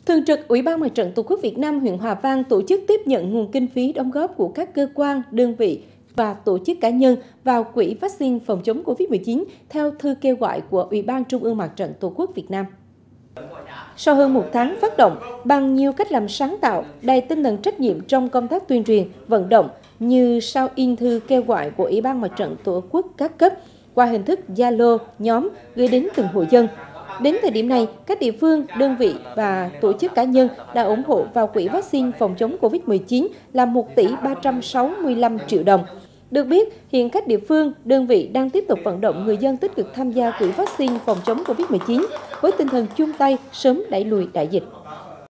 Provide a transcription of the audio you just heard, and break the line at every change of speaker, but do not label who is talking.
Thường trực Ủy ban Mặt trận Tổ quốc Việt Nam huyện Hòa Vang tổ chức tiếp nhận nguồn kinh phí đóng góp của các cơ quan, đơn vị và tổ chức cá nhân vào Quỹ vaccine phòng chống Covid-19 theo thư kêu gọi của Ủy ban Trung ương Mặt trận Tổ quốc Việt Nam. Sau hơn một tháng phát động, bằng nhiều cách làm sáng tạo, đầy tinh thần trách nhiệm trong công tác tuyên truyền, vận động như sao in thư kêu gọi của Ủy ban Mặt trận Tổ quốc các cấp qua hình thức Zalo, nhóm gửi đến từng hộ dân. Đến thời điểm này, các địa phương, đơn vị và tổ chức cá nhân đã ủng hộ vào Quỹ vaccine phòng chống Covid-19 là 1 tỷ 365 triệu đồng. Được biết, hiện các địa phương, đơn vị đang tiếp tục vận động người dân tích cực tham gia Quỹ vaccine phòng chống Covid-19 với tinh thần chung tay sớm đẩy lùi đại dịch.